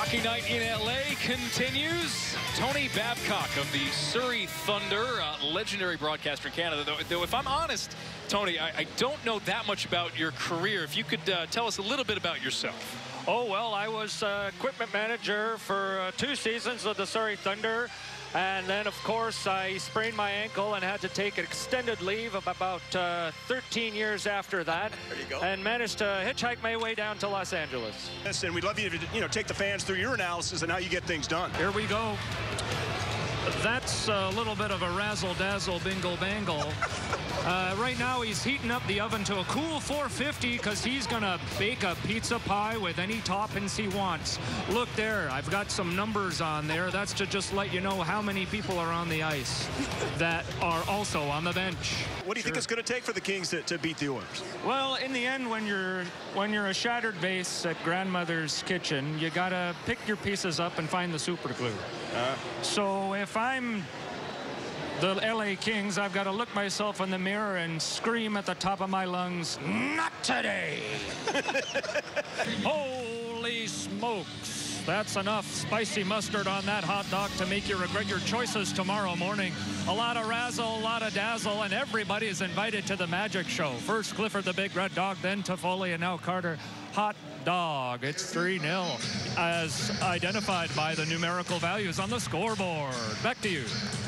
Hockey night in LA continues. Tony Babcock of the Surrey Thunder, legendary broadcaster in Canada. Though if I'm honest, Tony, I don't know that much about your career. If you could tell us a little bit about yourself. Oh, well, I was equipment manager for 2 seasons with the Surrey Thunder. And then, of course, I sprained my ankle and had to take an extended leave of about 13 years after that. There you go. And managed to hitchhike my way down to Los Angeles. Yes, and we'd love you to, take the fans through your analysis and how you get things done. Here we go. That's a little bit of a razzle-dazzle bingle-bangle. Right now, he's heating up the oven to a cool 450 because he's going to bake a pizza pie with any toppings he wants. Look there. I've got some numbers on there. That's to just let you know how many people are on the ice that are also on the bench. What do you think it's going to take for the Kings to beat the Oilers? Well, in the end, when you're a shattered vase at grandmother's kitchen, you got to pick your pieces up and find the super glue. So if I'm the LA Kings, I've got to look myself in the mirror and scream at the top of my lungs, "Not today!" Holy smokes. That's enough spicy mustard on that hot dog to make you regret your choices tomorrow morning. A lot of razzle, a lot of dazzle, and everybody is invited to the magic show. First Clifford the Big Red Dog, then Toffoli, and now Carter. Hot dog. It's 3-0 as identified by the numerical values on the scoreboard. Back to you.